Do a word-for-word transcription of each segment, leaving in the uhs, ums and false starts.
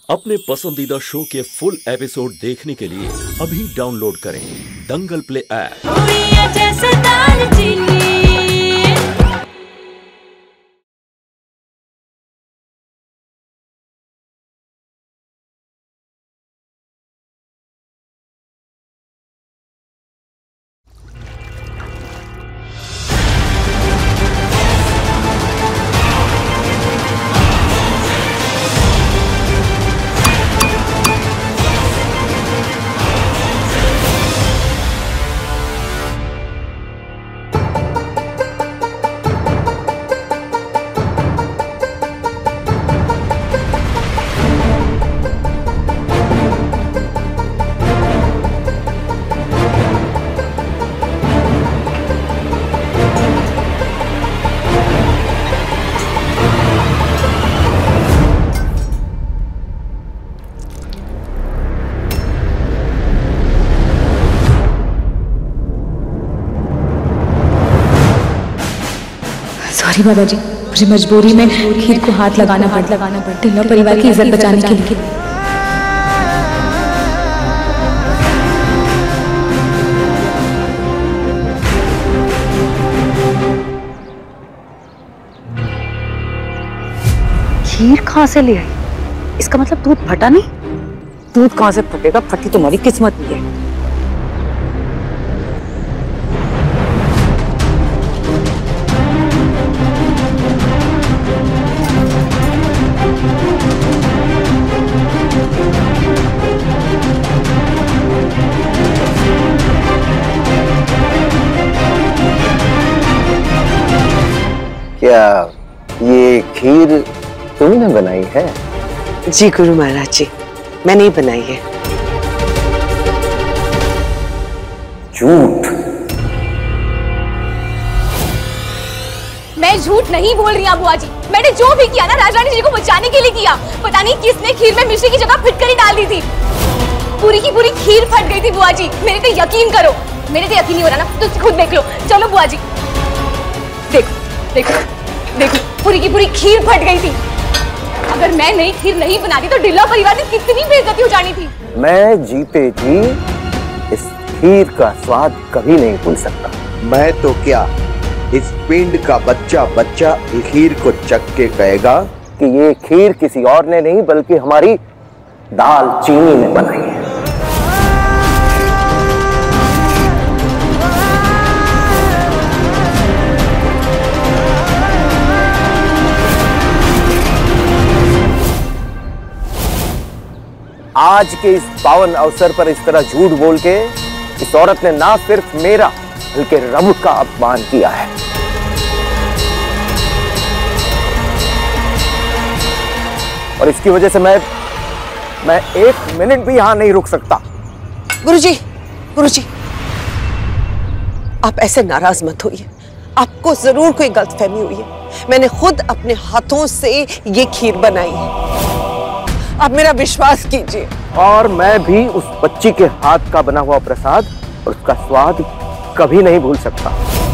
अपने पसंदीदा शो के फुल एपिसोड देखने के लिए अभी डाउनलोड करें Dangal play app. Sorry Baba ji, मुझे मजबूरी में खीर को हाथ लगाना पड़ लगाना पड़ ढिल्लो परिवार की इज्जत बचाने के लिए। खीर कहाँ से ले आई? इसका मतलब दूध फटा नहीं? दूध कहाँ से फटेगा? फटी तुम्हारी किस्मत ही है। क्या ये खीर तुमने बनाई है? जी गुरु महाराज जी, मैंने ही बनाई है। झूठ। मैं झूठ नहीं बोल रही हूँ बुआ जी। मैंने जो भी किया ना राजरानी जी को बचाने के लिए किया। पता नहीं किसने खीर में मिश्री की जगह फिटकरी डाल दी थी। पूरी की पूरी खीर फट गई थी बुआ जी। मेरे पे यकीन करो। मेरे पे यकीन नहीं हो रहा ना, तो खुद देख लो। चलो बुआ जी, देखो देखो देखो, पूरी की पूरी खीर फट गई थी। अगर मैं नई खीर नहीं बनाती तो ढिल्लो परिवार में कितनी बेइज्जती हो जानी थी। मैं जीते जी इस खीर का स्वाद कभी नहीं भूल सकता। मैं तो क्या, इस पिंड का बच्चा बच्चा इस खीर को चख के कहेगा कि ये खीर किसी और ने नहीं बल्कि हमारी दाल चीनी ने बनाई है। आज के इस पावन अवसर पर इस तरह झूठ बोल के इस औरत ने ना सिर्फ मेरा बल्कि रब का अपमान किया है। और इसकी वजह से मैं मैं एक मिनट भी यहां नहीं रुक सकता। गुरुजी, गुरुजी, आप ऐसे नाराज मत होइए। आपको जरूर कोई गलतफहमी हुई है। मैंने खुद अपने हाथों से ये खीर बनाई है। आप मेरा विश्वास कीजिए। और मैं भी उस बच्ची के हाथ का बना हुआ प्रसाद और उसका स्वाद कभी नहीं भूल सकता।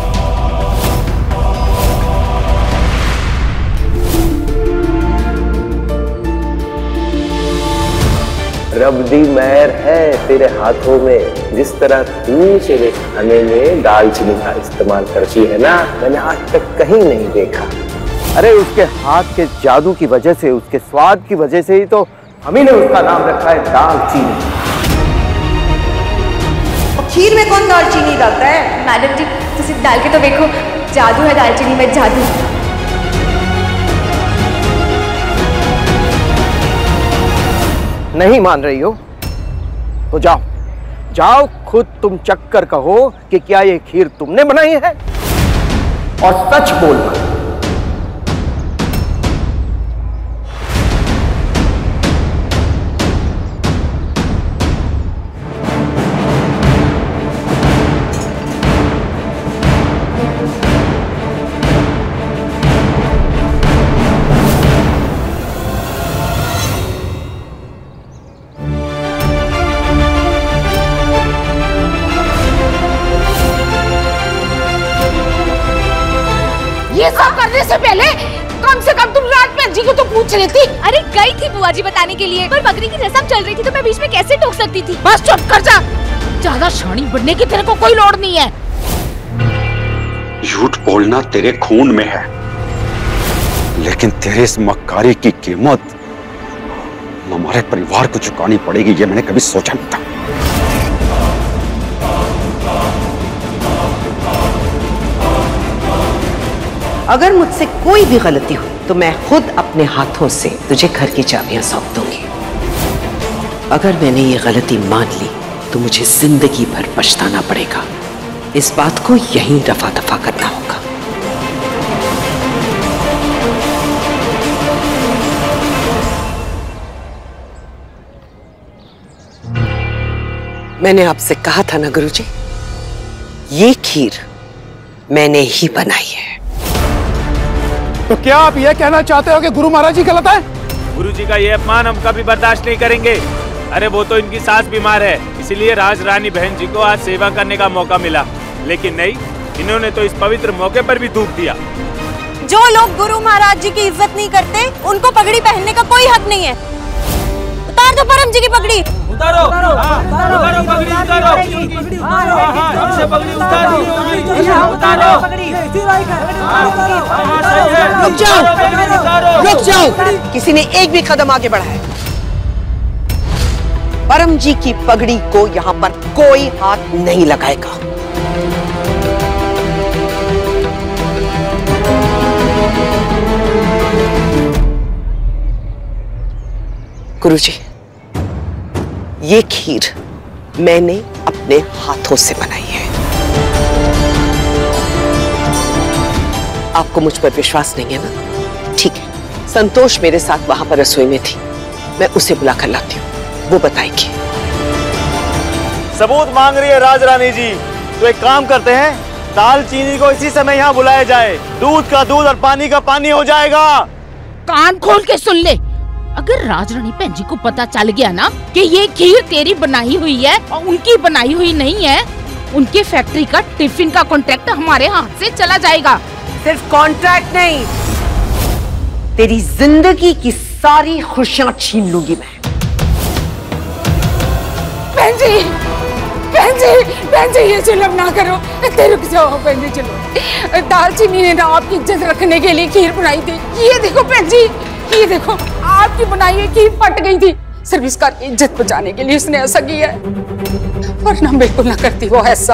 रब दी मेहर है तेरे हाथों में। जिस तरह तू मेरे खाने में दालचीनी का इस्तेमाल करती है ना, मैंने आज तक कहीं नहीं देखा। अरे उसके हाथ के जादू की वजह से, उसके स्वाद की वजह से ही तो हम ही ने उसका नाम रखा है दालचीनी। खीर में कौन दालचीनी डालता है? मैडम जी, तुसी डाल के तो देखो, जादू है दालचीनी में, जादू। नहीं मान रही हो तो जाओ जाओ, खुद तुम चख कर कहो कि क्या ये खीर तुमने बनाई है, और सच बोलना। ये सब करने से पहले कम से कम तुम रात बहन जी को तो पूछ लेती। अरे गई थी बुआ जी बताने के लिए, पर बकरी की रस्म चल रही थी तो मैं बीच में कैसे टोक सकती थी। बस चुप कर जा, ज्यादा शानी बनने की तेरे को कोई लोड़ नहीं है। झूठ बोलना तेरे खून में है, लेकिन तेरे इस मक्कारी की कीमत हमारे परिवार को चुकानी पड़ेगी, ये मैंने कभी सोचा नहीं था। अगर मुझसे कोई भी गलती हुई तो मैं खुद अपने हाथों से तुझे घर की चाबियां सौंप दूंगी। अगर मैंने ये गलती मान ली तो मुझे जिंदगी भर पछताना पड़ेगा। इस बात को यहीं रफा दफा करना होगा। मैंने आपसे कहा था ना गुरुजी, ये खीर मैंने ही बनाई है। तो क्या आप ये कहना चाहते हो कि गुरु महाराज जी गलत है? गुरु जी का ये अपमान हम कभी बर्दाश्त नहीं करेंगे। अरे वो तो इनकी सास बीमार है, इसीलिए राज रानी बहन जी को आज सेवा करने का मौका मिला, लेकिन नहीं, इन्होंने तो इस पवित्र मौके पर भी थूक दिया। जो लोग गुरु महाराज जी की इज्जत नहीं करते उनको पगड़ी पहनने का कोई हक नहीं है। उतार दो परम जी की पगड़ी। उतारो, उतारो, उतारो पगड़ी, उतारो, पगड़ी उतारो, उतारो। रुक जाओ, रुक जाओ। किसी ने एक भी कदम आगे बढ़ाया, परम जी की पगड़ी को यहाँ पर कोई हाथ नहीं लगाएगा। गुरुजी, ये खीर मैंने अपने हाथों से बनाई है। आपको मुझ पर विश्वास नहीं है ना? ठीक है, संतोष मेरे साथ वहां पर रसोई में थी, मैं उसे बुला कर लाती हूँ, वो बताएगी। सबूत मांग रही है राज रानी जी, तो एक काम करते हैं, दाल चीनी को इसी समय यहाँ बुलाया जाए, दूध का दूध और पानी का पानी हो जाएगा। कान खोल के सुन ले, अगर राजरानी बहन जी को पता चल गया ना कि ये खीर तेरी बनाई हुई है और उनकी बनाई हुई नहीं है, उनकी फैक्ट्री का टिफिन का कॉन्ट्रैक्ट हमारे हाथ से चला जाएगा। सिर्फ कॉन्ट्रैक्ट नहीं, तेरी जिंदगी की सारी खुशियां छीन लूंगी मैं। बहन जी, बहन जी, बहन जी ये जुल्म ना करो, रुक जाओ बहन जी, चलो। दालचीनी ने ना आपकी इज्जत रखने के लिए खीर बनाई थी, ये देखो बहन जी, ये देखो आपकी बनाई हुई खीर फट गई थी। सर्विसकार की इज्जत बचाने के लिए इसने ऐसा किया है, वरना बिल्कुल ना करती वो ऐसा।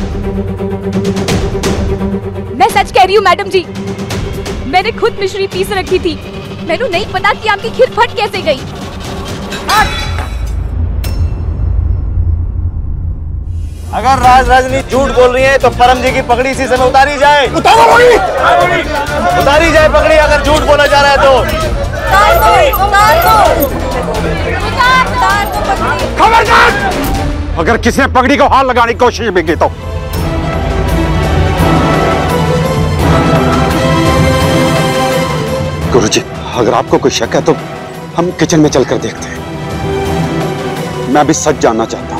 मैं सच कह रही हूँ मैडम जी, मैंने खुद मिश्री पीस रखी थी, मैंने नहीं पता कि आपकी खीर फट कैसे गई। अगर राज राजनी झूठ बोल रही है तो परम जी की पगड़ी इसी समय उतारी जाए। उतारो पगड़ी, उतारी जाए पगड़ी, अगर झूठ बोला जा रहा है तो। खबरदार! अगर किसी ने पगड़ी को हाथ लगाने की कोशिश भी की तो गुरुजी, अगर आपको कोई शक है तो हम किचन में चलकर देखते हैं। मैं भी सच जानना चाहता हूं।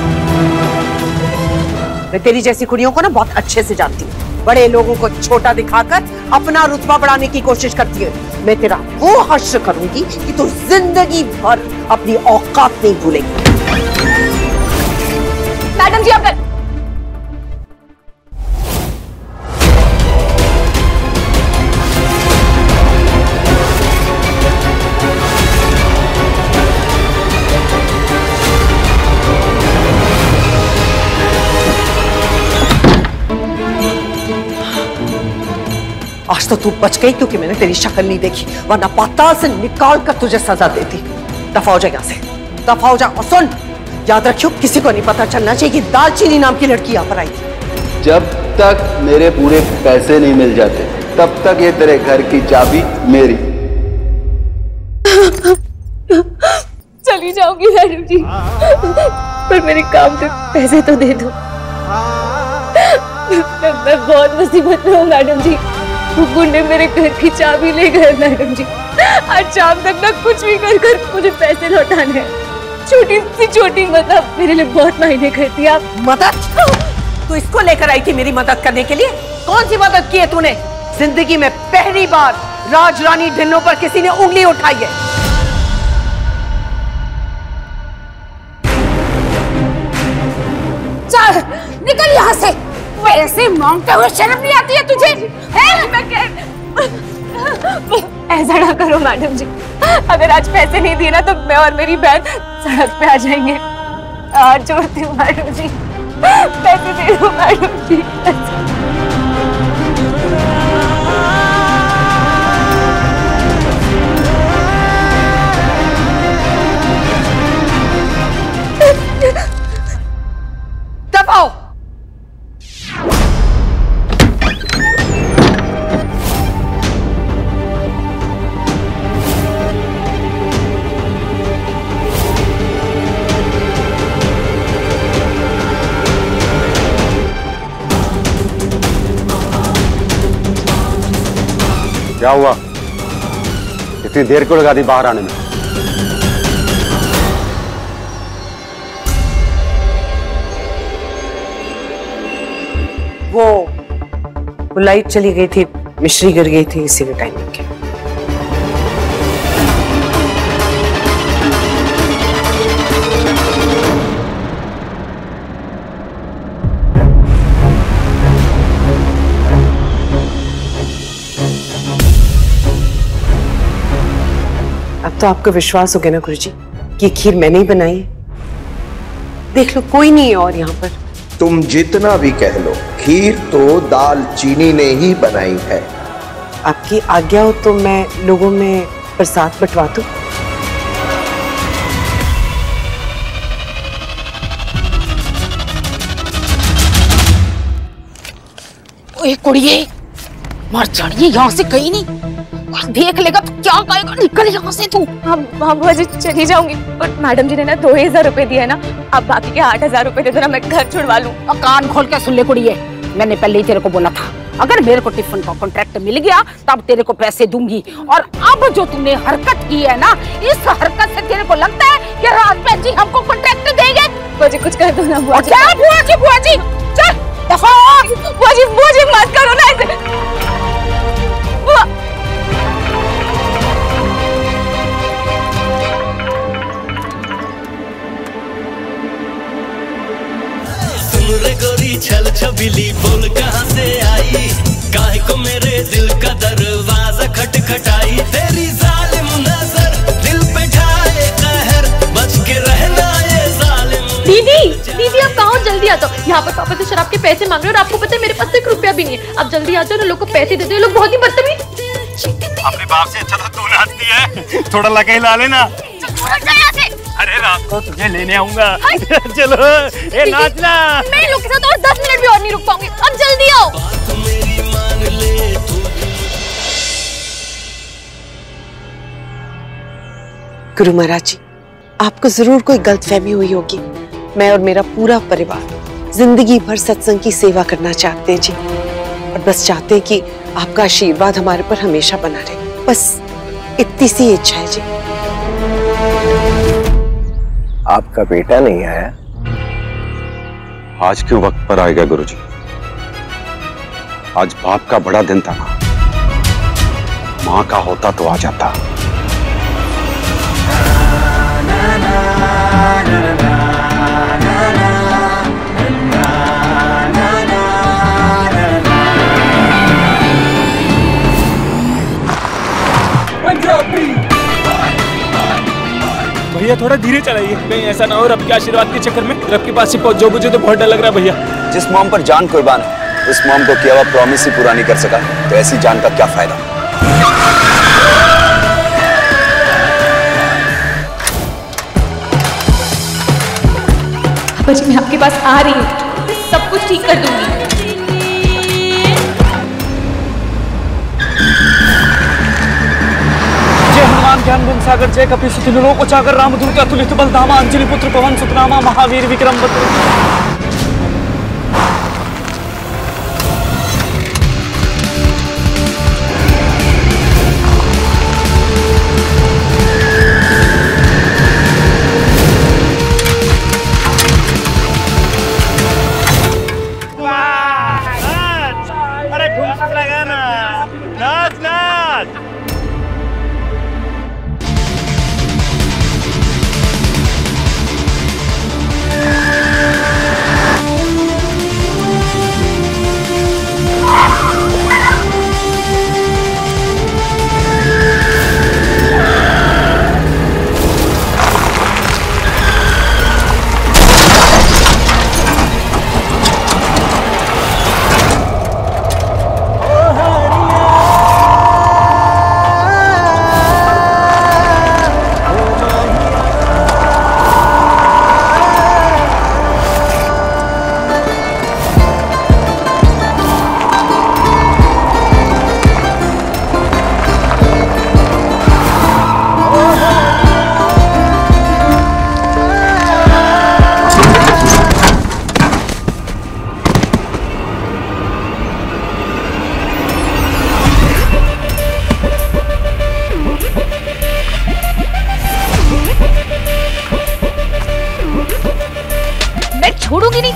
मैं तेरी जैसी कुड़ियों को ना बहुत अच्छे से जानती हूँ। बड़े लोगों को छोटा दिखाकर अपना रुतबा बढ़ाने की कोशिश करती है। मैं तेरा वो हश्र करूंगी कि तू जिंदगी भर अपनी औकात नहीं भूलेगी। मैडम जी आप आज तो तू बच गई क्योंकि मैंने तेरी शक्ल नहीं देखी, वरना पाताल से निकाल कर तुझे सजा देती। दफा हो जा यहाँ से, दफा हो जा। और सुन, याद रखियो, किसी को नहीं पता चलना चाहिए कि दालचीनी नाम की लड़की यहाँ पर आई थी। जब तक मेरे पूरे पैसे नहीं मिल जाते तब तक ये तेरे घर की चाबी मेरी। चली जाऊंगी मैडम जी, पर मेरे काम के पैसे तो दे दो। मैं बहुत मुसीबत में हूँ मैडम जी, गुंडे मेरे घर की चाबी ले गए मैडम जी। आज शाम तक ना कुछ भी कर कर मुझे पैसे लौटाने हैं। छोटी सी छोटी मदद मेरे लिए बहुत मायने करती है। आप मदद? तू इसको लेकर आई थी मेरी मदद करने के लिए? कौन सी मदद की है तूने? जिंदगी में पहली बार राजरानी ढिल्लों पर किसी ने उंगली उठाई है। चल निकल यहाँ से। पैसे मांगते हुए शर्म नहीं आती है तुझे? है? मैं कह... ऐसा ना करो मैडम जी, अगर आज पैसे नहीं दिए ना तो मैं और मेरी बहन सड़क पे आ जाएंगे। हाथ जोड़ती हूँ मैडम जी, पैसे दे दो मैडम जी। दबाओ। क्या हुआ? इतनी देर क्यों लगा दी बाहर आने में? वो वो लाइट चली गई थी, मिश्री गिर गई थी, इसीलिए टाइम लग गया। अब तो आपको विश्वास हो गया ना गुरुजी कि खीर मैंने ही बनाई है। देख लो, कोई नहीं है और यहाँ पर। तुम जितना भी कह लो, खीर तो दाल चीनी ने ही बनाई है। आपकी आज्ञा हो तो मैं लोगों में प्रसाद बंटवा दूं। ओए कुड़िए, मर चढ़िए यहाँ से कहीं नहीं। देख लेगा तो क्या कहेगा? निकल यहाँ से तू। हाँ हाँ बुआ जी चली जाऊंगी, पर मैडम जी ने ना दो हजार रुपए दिए ना, अब बाकी के आठ हजार रुपए दे दो ना, मैं घर छुड़वा लूं। कान खोल के सुन ले कुड़िए, मैंने पहले ही तेरे को बोला था अगर मेरे को टिफिन का कॉन्ट्रैक्ट मिल गया तब तेरे को पैसे दूंगी। और अब जो तूने हरकत की है ना, इस हरकत से तेरे को लगता है कि राज जी हमको कॉन्ट्रैक्ट देंगे? बुआ जी कुछ कर दो ना बुआ जी। क्या बुआ जी? बुआ जी चल दफा हो। बुआ जी बुआ जी मत करो ना ऐसे। गोरी छल छबिली बोल कहाँ से आई, काहे को मेरे दिल का दरवाजा खटखटाई। तेरी जालिम नजर दिल पे ढाए कहर, बच के रहना ये जालिम। दीदी दीदी आप कहाँ? जल्दी आ जाओ। यहाँ पर पापा तो शराब के पैसे मांग रहे हैं और आपको पता है मेरे पास एक रुपया भी नहीं है। आप जल्दी आ जाओ ना, लोग को पैसे देते हैं, लोग बहुत ही बदतमीज। अपने बाप से अच्छा तो तू नाचती है, थोड़ा लगा ही ला लेना। अरे रात को तुझे लेने आऊंगा। चलो ए नाचना। मैं इन लोग के साथ और दस मिनट भी और नहीं रुक पाऊंगी, अब जल्दी आओ। गुरु महाराज जी, आपको जरूर कोई गलतफहमी हुई होगी। मैं और मेरा पूरा परिवार जिंदगी भर सत्संग की सेवा करना चाहते हैं जी, और बस चाहते हैं कि आपका आशीर्वाद हमारे पर हमेशा बना रहे। बस इतनी सी इच्छा है जी। आपका बेटा नहीं आया? आज क्यों वक्त पर आएगा गुरुजी? आज बाप का बड़ा दिन था ना, माँ का होता तो आ जाता। भैया थोड़ा धीरे चलाइए, कहीं ऐसा ना हो रब के आशीर्वाद के चक्कर में रब के पास ही पहुंच जाओ। मुझे तो बहुत डर लग रहा है भैया। जिस मॉम पर जान कुर्बान है, उस मॉम को किया हुआ प्रॉमिस ही पूरा नहीं कर सका, तो ऐसी जान का क्या फायदा? पापा जी मैं आपके पास आ रही हूँ, मैं सब कुछ ठीक कर दूंगी। ज्ञान गुण सागर जय कपि सुतिलोक उचागर रामदूत अतुलित बलधामा अंजलि पुत्र पवन सुतनामा महावीर विक्रम बद्र। अरे ठुमक लगाना, नाच नाच।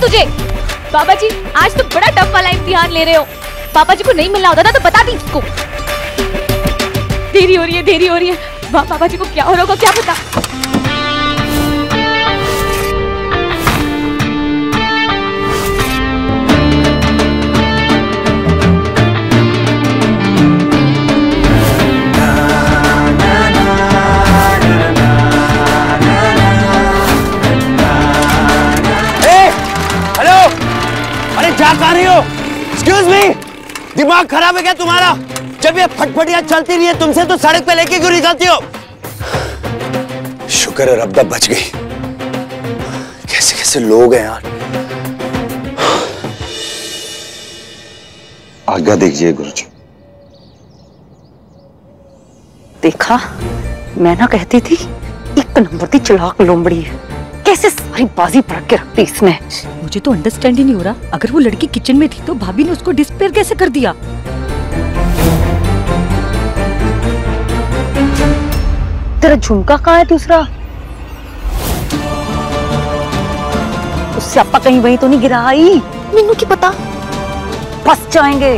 तुझे? बाबा जी आज तो बड़ा टफ वाला इम्तिहान ले रहे हो। पापा जी को नहीं मिलना होता था तो बता दी इसको। देरी हो रही है, देरी हो रही है। वाह, पापा जी को क्या हो रहा होगा क्या पता। क्या कर रही हो? Excuse me, दिमाग खराब है क्या तुम्हारा? जब ये फटफटियां चलती रही है तुमसे तो सड़क पे लेके क्यों निकलती हो? शुक्र है रब्दा बच गई। कैसे कैसे लोग हैं यार। आज्ञा दीजिए गुरुजी। देखा, मैं ना कहती थी एक नंबर की चलाक लोमड़ी है। कैसे सारी बाजी पड़क के रखती इसने। मुझे तो अंडरस्टैंड ही नहीं हो रहा, अगर वो लड़की किचन में थी तो भाभी ने उसको डिस्पेयर कैसे कर दिया? तेरा झुमका कहाँ है दूसरा? उससे आपा कहीं वहीं तो नहीं गिरा आई? मैनू की पता, फंस जाएंगे।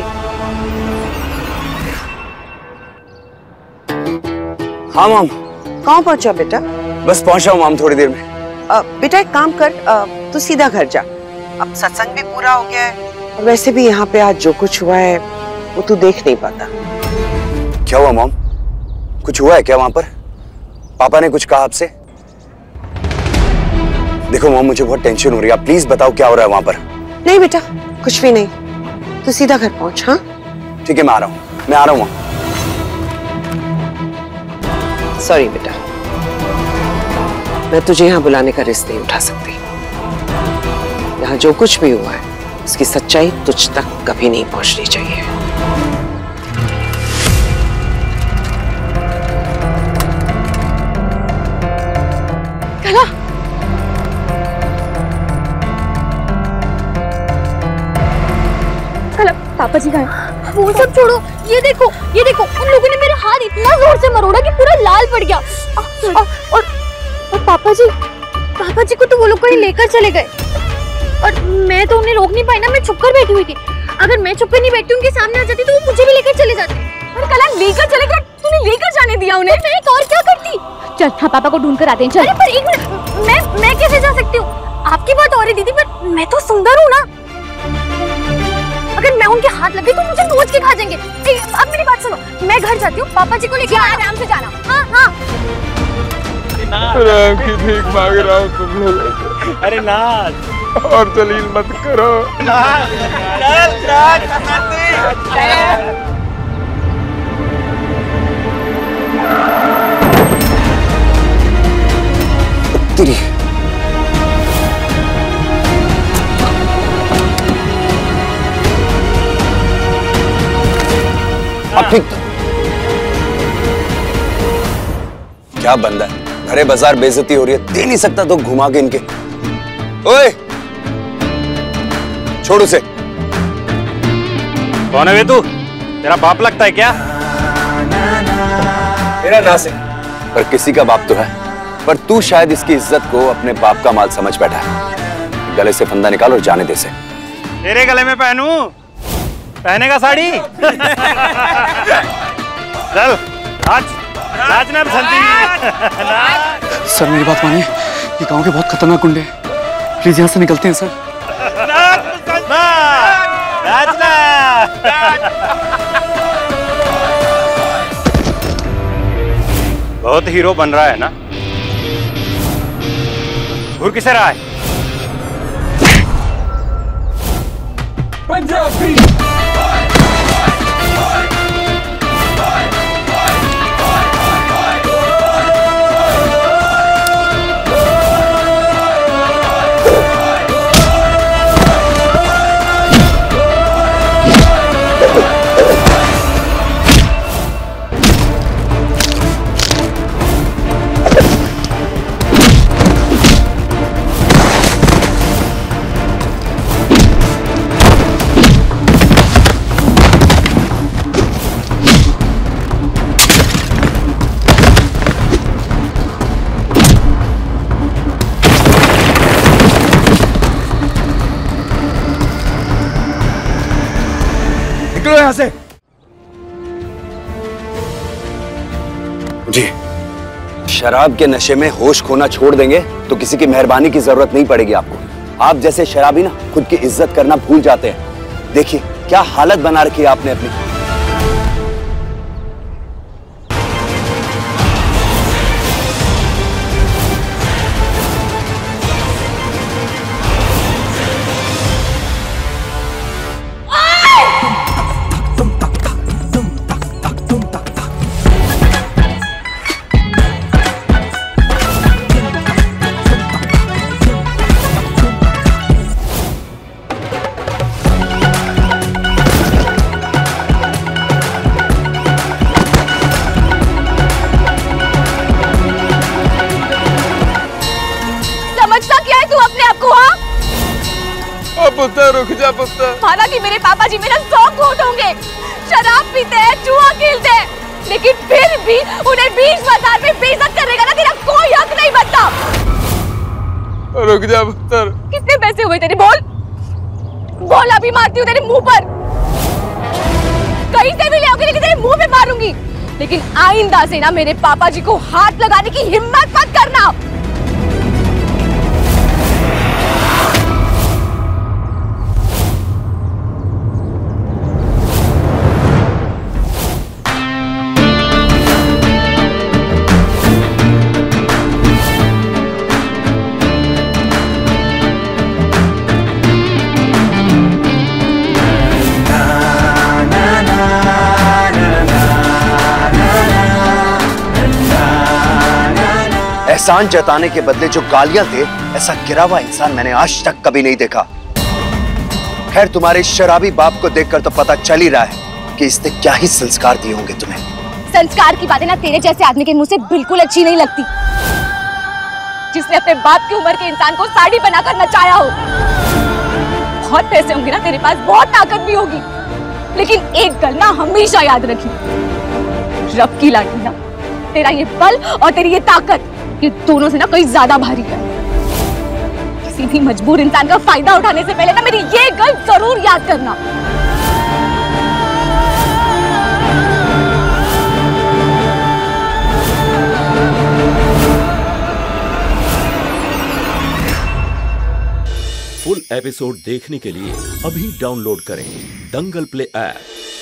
हाँ माम। कहाँ पहुंचा बेटा? बस पहुंचा हूँ माम, थोड़ी देर में। आ, बेटा एक काम कर, आ, तू सीधा घर जा। अब सत्संग भी पूरा हो गया है और वैसे भी यहाँ पे आज जो कुछ हुआ है वो तू देख नहीं पाता। क्या हुआ मॉम? कुछ हुआ है क्या वहां पर? पापा ने कुछ कहा आपसे? देखो मॉम, मुझे बहुत टेंशन हो रही है, आप प्लीज बताओ क्या हो रहा है वहां पर। नहीं बेटा, कुछ भी नहीं, तू सीधा घर पहुंच। हाँ ठीक है, मैं आ रहा हूँ, मैं आ रहा हूँ। सॉरी बेटा, मैं तुझे यहाँ बुलाने का रिस्क नहीं उठा सकती। यहाँ जो कुछ भी हुआ है उसकी सच्चाई तुझ तक कभी नहीं पहुंचनी चाहिए। कला, कला, पापा जी का वो सब छोड़ो, ये देखो, ये देखो, उन लोगों ने मेरा हाथ इतना जोर से मरोड़ा कि पूरा लाल पड़ गया। आ, आ, और, और पापा जी, पापा जी को तो वो लोग कहीं लेकर चले गए और मैं तो उन्हें रोक नहीं पाई ना, मैं छुप कर बैठी हुई थी। अगर मैं छुप कर नहीं बैठती उनके सामने आ जाती तो वो मुझे भी लेकर चले जाते। और कला लेकर चले गए, तूने लेकर जाने दिया उन्हें? मैं और क्या करती? चल, हाँ पापा को ढूंढ कर आते हैं। चल। अरे पर एक मिनट, मैं मैं कैसे जा सकती हूँ? आपकी बात हो रही दीदी, पर मैं तो सुंदर हूँ ना। अगर मैं उनके हाथ लग गई तो मुझे नोच के खा जाएंगे। अब मेरी बात सुनो, मैं घर जाती हूँ, पापा जी को लेके आराम से जाना। हाँ हाँ। राम की भीख मांग रहा हूँ तुम लोग। अरे नाच और जलील मत करो। नाच, नाच, नाच, तेरी अब ठीक क्या बंदा है, भरे बाजार बेइज्जती हो रही है, दे नहीं सकता तो घुमा के इनके। ओए छोड़ उसे। कौन है वे तू? तेरा बाप लगता है क्या? मेरा नास है, पर किसी का बाप तो है। पर तू शायद इसकी इज्जत को अपने बाप का माल समझ बैठा है। गले से फंदा निकाल और जाने दे से। तेरे गले में पहनूं? पहनेगा साड़ी? चल नाच, नाच ना बसंती। सर मेरी बात मानिए, ये गांव के बहुत खतरनाक गुंडे हैं, प्लीज यहाँ से निकलते हैं सर। बहुत हीरो बन रहा है ना? घूर किसे रहा है? पंजाबी शराब के नशे में होश खोना छोड़ देंगे तो किसी की मेहरबानी की जरूरत नहीं पड़ेगी आपको। आप जैसे शराबी ना खुद की इज्जत करना भूल जाते हैं। देखिए क्या हालत बना रखी है आपने अपनी। पुत्र रुक जा पुत्र। हालांकि मेरे पापा जी मेरा सौ घूंट होंगे, शराब पीते हैं, जुआ खेलते हैं, लेकिन फिर भी उन्हें बीच बाजार में बेइज्जत करने का ना तेरा कोई हक नहीं बनता। रुक जा पुत्र। कितने पैसे हुए तेरे? बोल बोल, अभी मारती हूँ तेरे मुंह पर। कहीं से भी ले आओगे लेकिन तेरे मुंह पे मारूंगी। लेकिन आइंदा से ना मेरे पापा जी को हाथ लगाने की हिम्मत मत करना। एहसान जताने के बदले जो गालियां दे, ऐसा गिरा हुआ इंसान मैंने आज तक कभी नहीं देखा। खैर तुम्हारे शराबी बाप को देखकर तो पता चल ही रहा है कि इसने क्या ही संस्कार दिए होंगे तुम्हें। संस्कार की बातें ना तेरे जैसे आदमी के मुंह से बिल्कुल अच्छी नहीं लगती, जिसने अपने बाप की उम्र के इंसान को साड़ी बनाकर नचाया हो। बहुत पैसे होंगे ना तेरे पास, बहुत ताकत भी होगी, लेकिन एक गल ना हमेशा याद रखी, रब की लाठी ना तेरा ये बल और तेरी ये ताकत, ये दोनों से ना कहीं ज्यादा भारी है। किसी भी मजबूर इंसान का फायदा उठाने से पहले ना मेरी ये गल जरूर याद करना। फुल एपिसोड देखने के लिए अभी डाउनलोड करें दंगल प्ले ऐप।